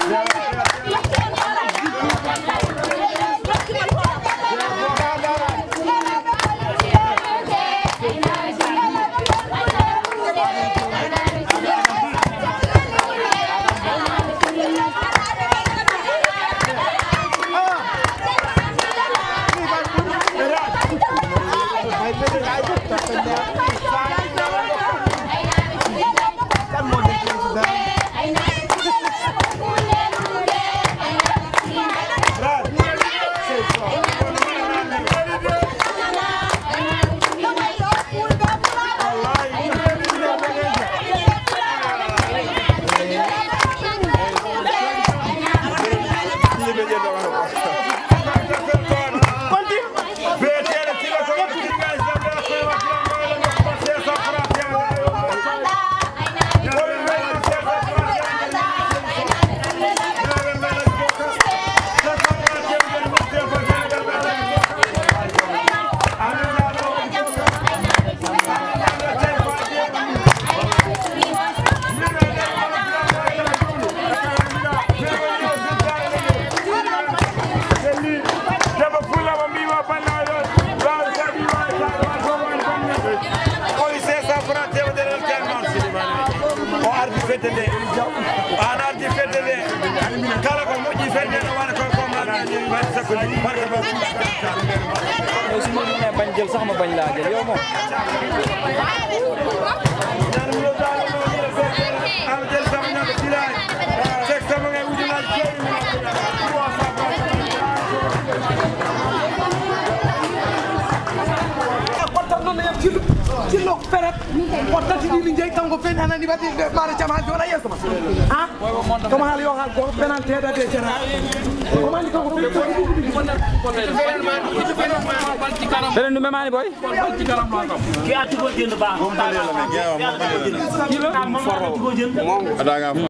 bañ jël sax ma bañ laa jël yow moom cillo peret o tatidini jeyi kanko fen anani waɗi ɓaare jam ha jooɗa yeeso ma a comme haala yo haal ko penal teɗade jara komandi kanko beneen du memani boy ki attugo jënd baax